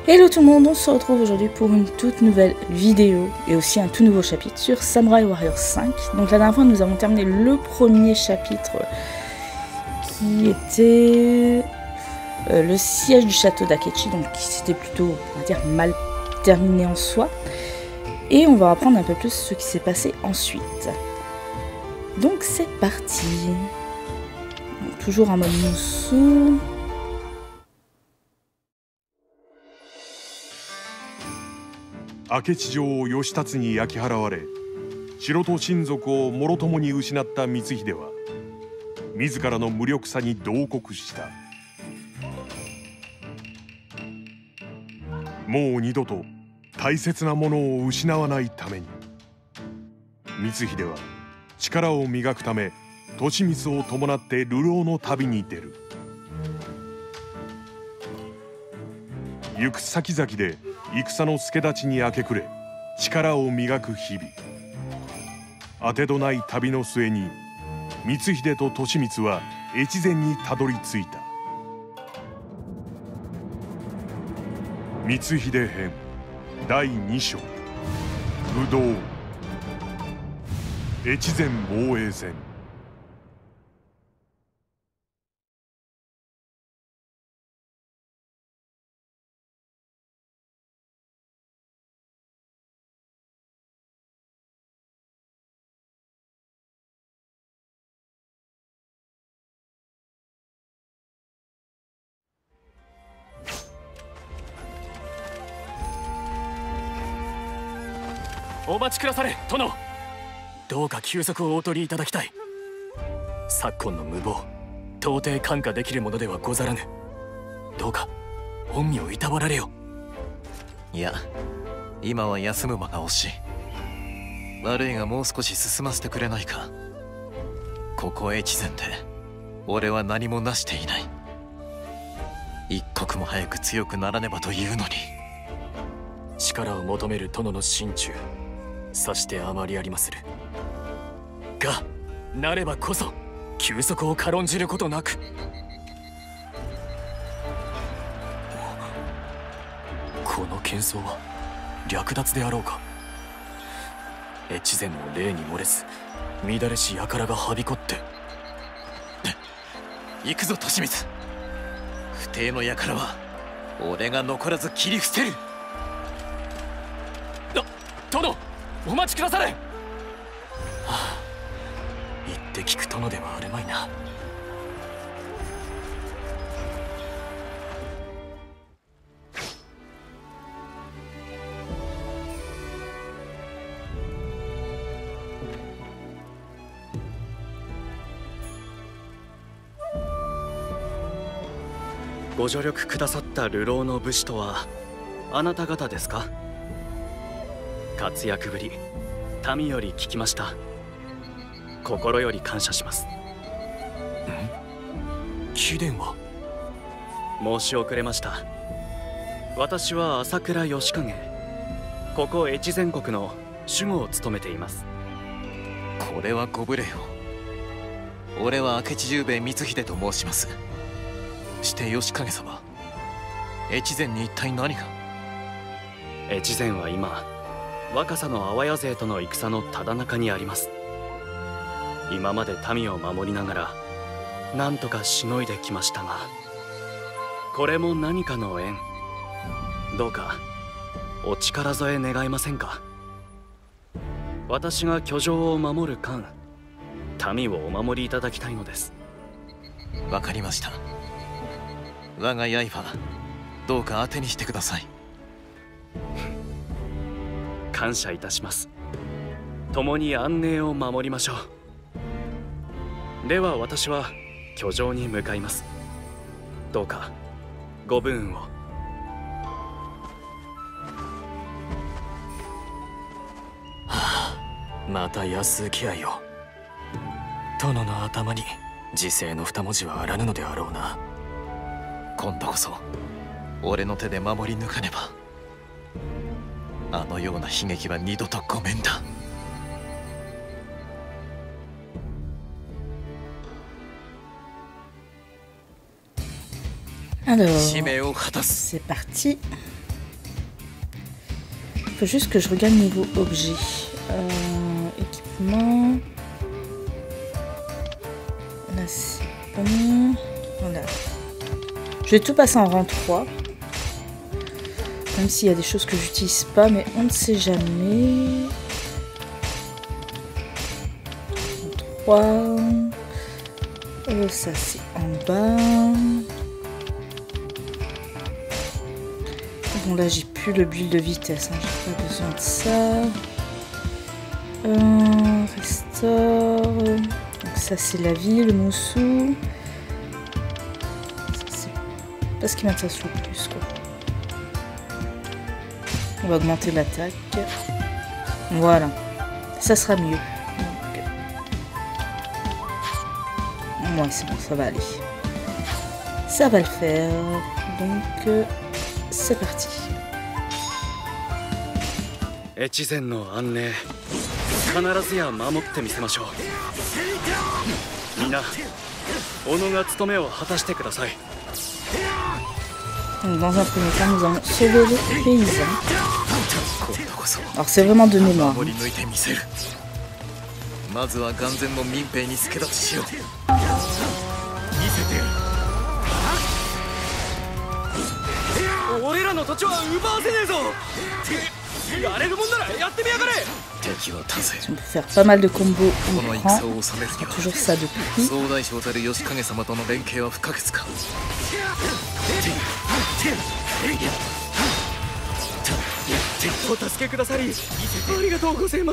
Hello tout le monde, on se retrouve aujourd'hui pour une toute nouvelle vidéo et aussi un tout nouveau chapitre sur Samurai Warriors 5. Donc la dernière fois nous avons terminé le premier chapitre qui était le siège du château d'Akechi, donc qui s'était plutôt, on va dire, mal terminé en soi. Et on va apprendre un peu plus ce qui s'est passé ensuite. Donc c'est parti. Donc, toujours en mode Musu. 明智城を義達に焼き払われ、城と親族をもろともに失った光秀は自らの無力さに慟哭した。もう二度と大切なものを失わないために、光秀は力を磨くため利光を伴って流浪の旅に出る。行く先々で戦の助太刀に明け暮れ力を磨く日々。当てどない旅の末に光秀と利光は越前にたどり着いた。光秀編第2章武道越前防衛戦。 お待ちくだされ、殿。どうか休息をお取りいただきたい。昨今の無謀、到底看過できるものではござらぬ。どうか恩義をいたわられよ。 いや、今は休む間が惜しい。悪いがもう少し進ませてくれないか。ここ越前で俺は何も成していない。一刻も早く強くならねばというのに。 力を求める殿の心中、さしてあまりありまするが、なればこそ休息を軽んじることなく。この喧騒は略奪であろうか。越前も例に漏れず乱れし輩がはびこって。 行くぞ利光。不定の輩は俺が残らず切り伏せる。 殿、お待ちくだされ。はあ、言って聞く殿ではあるまいな。 ご助力くださった流浪の武士とはあなた方ですか？活躍ぶり民より聞きました。心より感謝します。 貴殿は？ 申し遅れました。私は朝倉義景、ここ越前国の守護を務めています。 これはご無礼を。俺は明智十兵衛光秀と申します。して義景様、越前に一体何が？ 越前は今若狭の阿波屋勢との戦のただ中にあります。今まで民を守りながら何とかしのいできましたが、これも何かの縁。どうかお力添え願えませんか？私が居城を守る間、民をお守りいただきたいのです。 わかりました。我が刃、どうか当てにしてください。 感謝いたします。共に安寧を守りましょう。では私は居城に向かいます。どうかご武運を。 はあ、また安請け合いを。殿の頭に時世の二文字はあらぬのであろうな。 今度こそ俺の手で守り抜かねば。あのような悲劇は二度とごめんだ。 Alors, 使命を果たす。 c'est parti. Faut juste que je regarde niveau objet. Équipement. Là c'est bon. Voilà. Je vais tout passer en rang 3. Même s'il y a des choses que j'utilise pas, mais on ne sait jamais. 3. Ça c'est en bas. Bon là j'ai plus le build de vitesse, hein. J'ai pas besoin de ça. Restore. Donc ça c'est la vie, le moussou. Ça c'est pas ce qui m'intéresse le plus quoi. On va augmenter l'attaque. Voilà. Ça sera mieux. Ouais c'est bon, ça va aller. Ça va le faire. Donc c'est parti. 越前の安寧必ずや守ってみせましょう。みんな己が務めを果たしてください。 Donc dans un premier temps nous allons sauver les paysans. Alors c'est vraiment de mémoire. まずは眼前の民兵に助立ちしよう。見せてやる。 俺らの土地は奪わせねえぞ。やれるもんならやってみやがれ。 On peut faire pas mal de combos en grand. Toujours ça de prix. 総大将たる義景様との連携は不可欠か。 お助けくださりありがとうございます。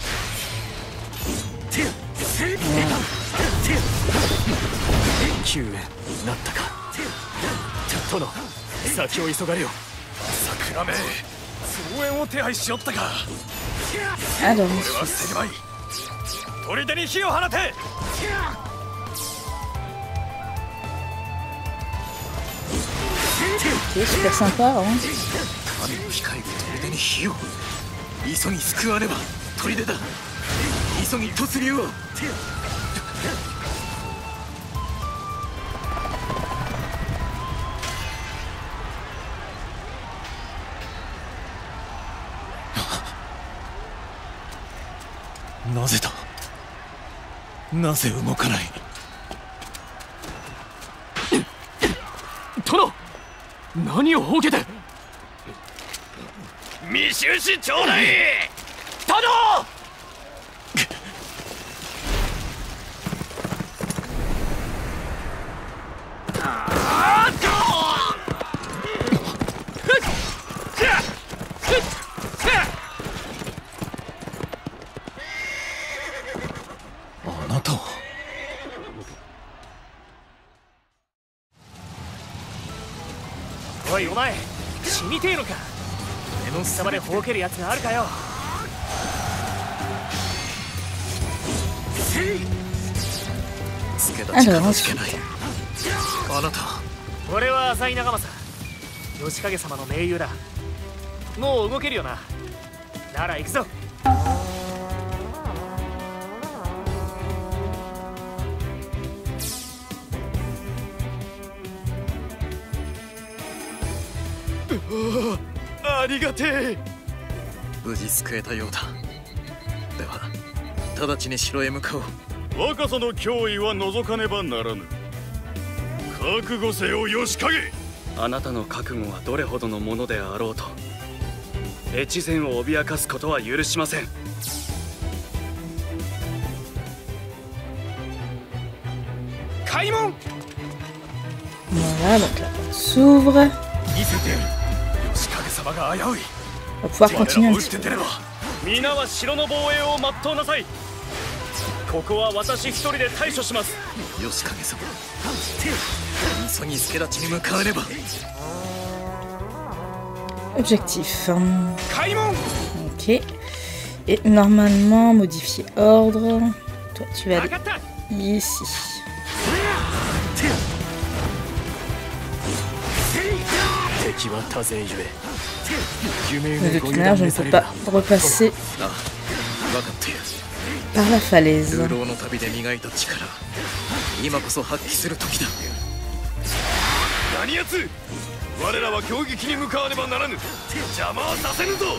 救援なったか。殿、先を急がれよ。桜目、増援を手配しよったか。 Alors, 俺は捨てまい。砦に火を放て。 ok, super sympa. Hein. 神の控える砦に火を。急ぎ救わねば砦だ。急ぎ突入を。 なぜだ。なぜ動かない。 殿、何をほうけて。密集しちょうだい。殿。 あなたは。 おいお前、死にてえのか。目の下までほうけるやつがあるかよ。 助立ちかたじけない。あなた。 俺は浅井長政、義景様の盟友だ。もう動けるよな。なら行くぞ。 ありがてえ。 無事救えたようだ。では直ちに城へ向かおう。 若さの脅威は除かねばならぬ。覚悟せよ義景。 あなたの覚悟はどれほどのものであろうと越前を脅かすことは許しません。開門。 Voilà, donc la porte s'ouvre. 見せてやる。義景様が危うい。 On va pouvoir continuer un petit peu. 皆は城の防衛を全うなさい。ここは私一人で対処します。 義景様、急ぎ助立ちに向かわねば。 Objectif. 開門。 Ok. Et normalement, modifier ordre. Toi, tu vas aller ici. Mais de toute manière, je ne peux pas repasser par la falaise. 流浪の旅で磨いた力、今こそ発揮する時だ。 何やつ、 我らは攻撃に向かわねばならぬ。邪魔はさせぬぞ。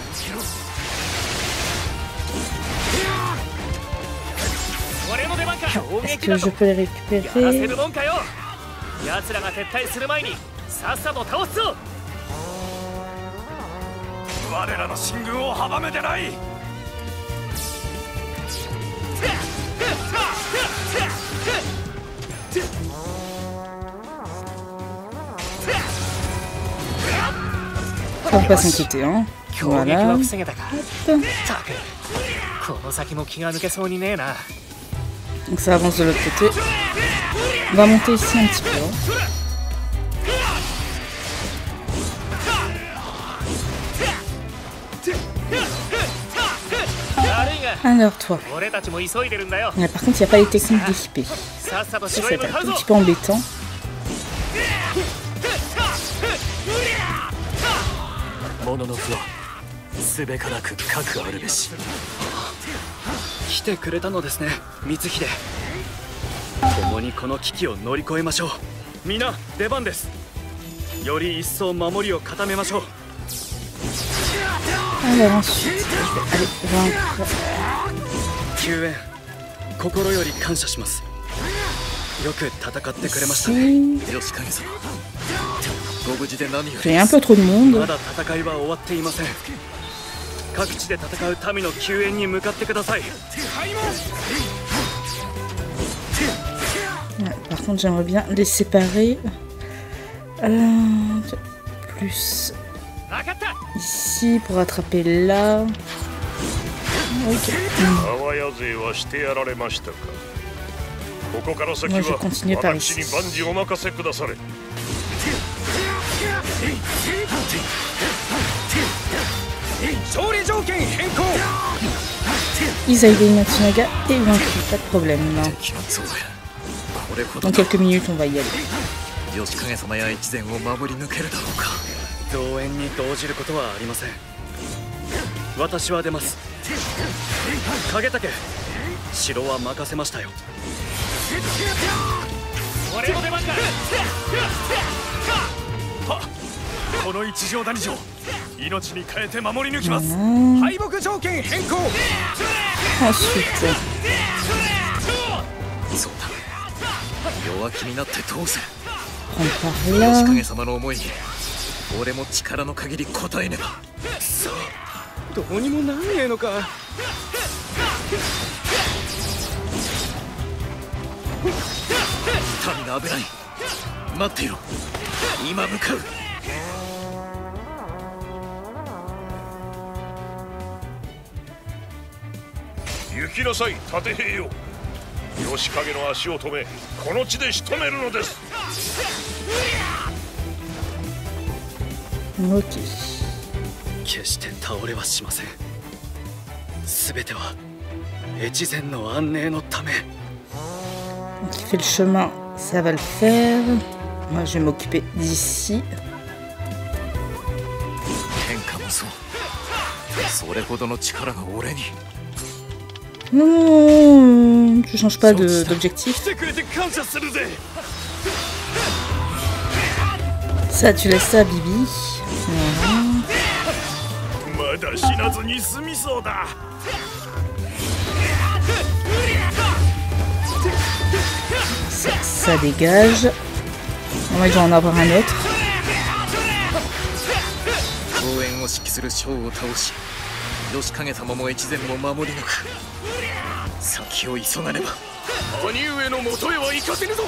俺の出番か。 Est-ce que je peux les やらせ récupérer? るもんかよ。奴らが撤退する前にさっさと倒すぞ。 我らの進軍を阻めてない。 Faut pas s'inquiéter, hein. 攻撃 Voilà. は防げたか。ったくこの先も気が抜けそうにねえな。 Donc ça avance de l'autre côté. On va monter ici un petit peu. Alors toi. 俺たちも急いでるんだよ。 Par contre, il n'y a pas les techniques d'équipé. さっさと Ça, 城 c'est へ向か un うぞ。 petit peu embêtant. モノノフはすべからく核あるべし。来てくれたのですね、光秀。共にこの危機を乗り越えましょう。皆出番です。より一層守りを固めましょう。 Alors ensuite, je vais aller vaincre. 救援心より感謝します。よく戦ってくれましたね。 Ici. 吉影様、ご無事で何よ Il り y a un peu trop de ま monde. だ戦いは終わっていません。各地で戦う民の救援に向かってください。 Ouais, par contre, j'aimerais bien les séparer. Plus 分かった。 ici pour attraper là. Ok. 阿波屋勢はしてやられましたか。ここから先 Moi, je vais は continuer par 私 ici. に万事お任せくだされ。 勝利条件変更。 Isaïde Matsunaga est vaincu, pas de problème. 敵の増援、これほど Dans quelques minutes, on va y aller. 吉影様や越前を守り抜けるだろうか。 増援に動じることはありません。私は出ます。影武、城は任せましたよ。俺の出番か。はっ、この一条谷城、命に変えて守り抜きます。 Voilà. 敗北条件変更。 Ensuite, そうだ、弱気になってどうせ。 prendre par 吉 là. 影様の思いに俺も力の限り応えねば。 さあ、どうにもなんねえのか。 民が危ない。待っていろ、今向かう。 行きなさい、盾兵よ。吉影の足を止め、この地で仕留めるのです。 Ok. 決して倒れはしません。すべては越前の安寧のため。 Donc il fait le chemin, ça va le faire. Moi, je vais m'occuper d'ici. 変化もそう。それほどの力が俺に。 Non, je change pas d'objectif. 来てくれて感謝するぜ。 Ça, tu laisses ça, Bibi. Voilà. まだ死なずに済みそうだ。 Ça dégage. Normalement, il doit en avoir un autre. 応援を指揮する将を倒し、吉影様も越前も守り抜く。先を急がねば。 兄上の元へは行かせぬぞ。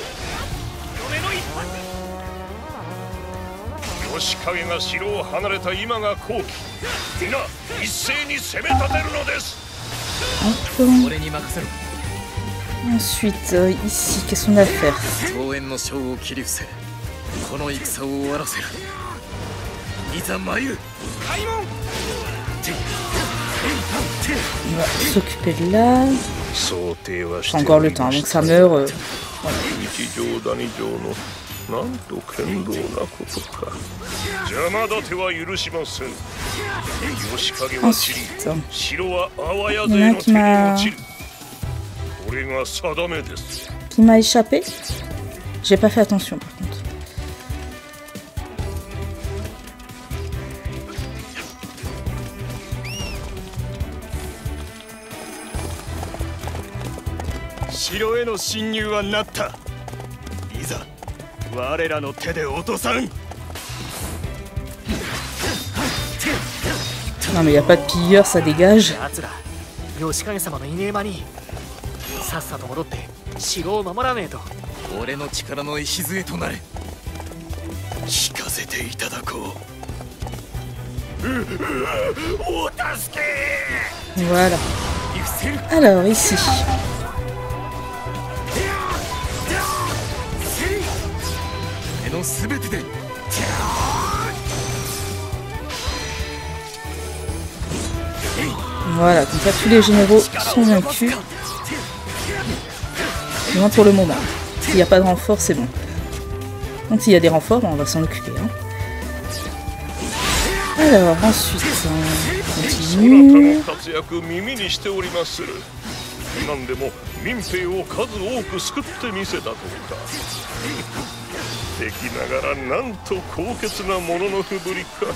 吉影が城を離れた今が好機。皆一斉に攻め立てるのです。 Hop. 俺に任せろ。 Ensuite, ici, qu'est-ce qu'on a à faire? 増援の将を切り伏せ、この戦を終わらせる。いざ参る。 On va s'occuper de là. 想定はし J'ai て encore le temps, donc ça meurt. 一条谷城のなんと剣道なことか。邪魔立ては許しません。吉影は散り、 Ensuite, 城は阿波屋勢の手に落ちる。これが定めです。 qui m'a échappé? J'ai pas fait attention par contre. 城への侵入はなった。いざ我らの手で落とさん。 Non mais y a pas de pilleurs, ça dégage. 奴ら吉影様のいねえ間にさっさと戻って城を守らねえと。 俺の力の礎となれ。 聞かせていただこう。お助け。 Voilà. Alors ici. 手のすべてで。 Voilà, comme ça tous les généraux sont vaincus. Du moins pour le moment. S'il n'y a pas de renfort, c'est bon. Donc s'il y a des renforts, on va s'en occuper. Hein. Alors ensuite, on continue. 何でも民兵を数多く救ってみせたとか。敵ながらなんと高潔なもののふぶりか。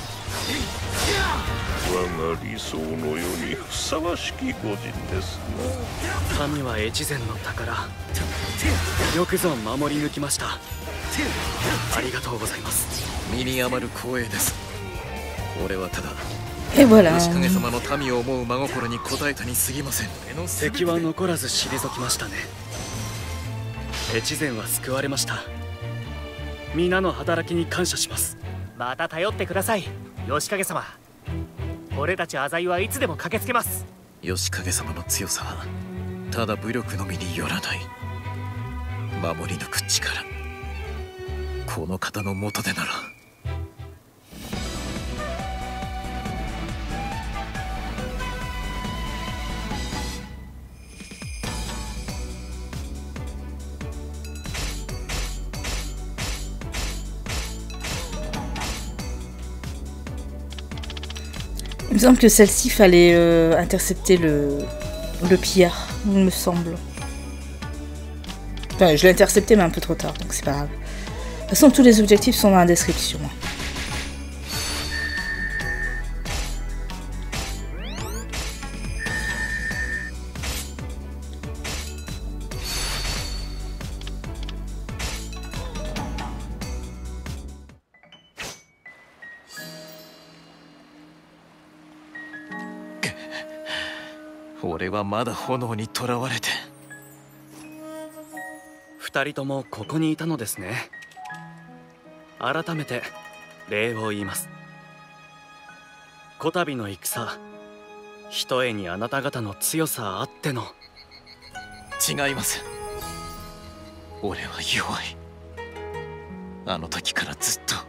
我が理想の世にふさわしき御人ですな。 民は越前の宝。よくぞ守り抜きました。ありがとうございます。 身に余る光栄です。俺はただ Et voilà. 吉影様の民を思う真心に応えたに過ぎません。 敵は残らず退きましたね。越前は救われました。皆の働きに感謝します。 また頼ってください吉影様。俺たち浅井はいつでも駆けつけます。 吉影様の強さはただ武力のみによらない。守り抜く力。この方の下でなら。 Il me semble que celle-ci fallait intercepter le pillard, il me semble. Enfin, je l'ai intercepté mais un peu trop tard, donc c'est pas grave. De toute façon, tous les objectifs sont dans la description. « 俺はまだ炎に囚われて。 二人ともここにいたのですね。改めて礼を言います。こたびの戦、ひとえにあなた方の強さあっての。 違います。俺は弱い。あの時からずっと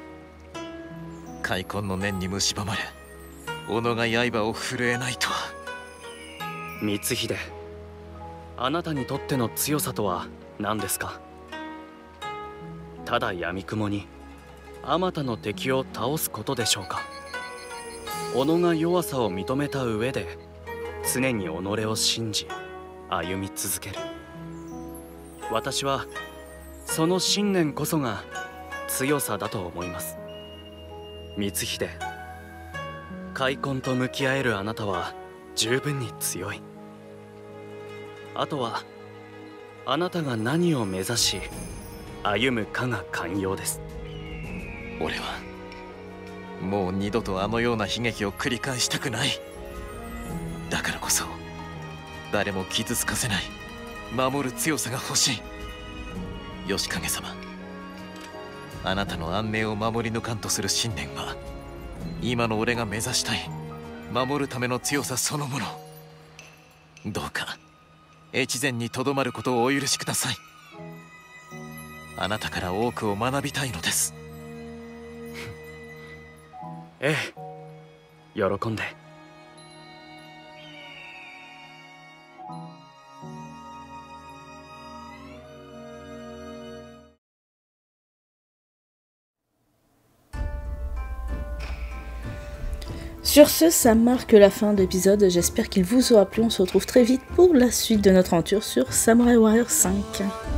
開墾の念に蝕まれ、己が刃を震えないとは。 光秀、あなたにとっての強さとは何ですか？ただ闇雲にあまたの敵を倒すことでしょうか？己が弱さを認めた上で常に己を信じ歩み続ける。私はその信念こそが強さだと思います。光秀、開墾と向き合えるあなたは十分に強い。あとはあなたが何を目指し歩むかが肝要です。 俺はもう二度とあのような悲劇を繰り返したくない。だからこそ誰も傷つかせない守る強さが欲しい。吉影様、あなたの安寧を守り抜かんとする信念は今の俺が目指したい守るための強さそのもの。どうか越前にとどまることをお許しください。あなたから多くを学びたいのです。 ええ、喜んで。 Sur ce, ça marque la fin de l'épisode. J'espère qu'il vous aura plu. On se retrouve très vite pour la suite de notre aventure sur Samurai Warrior 5.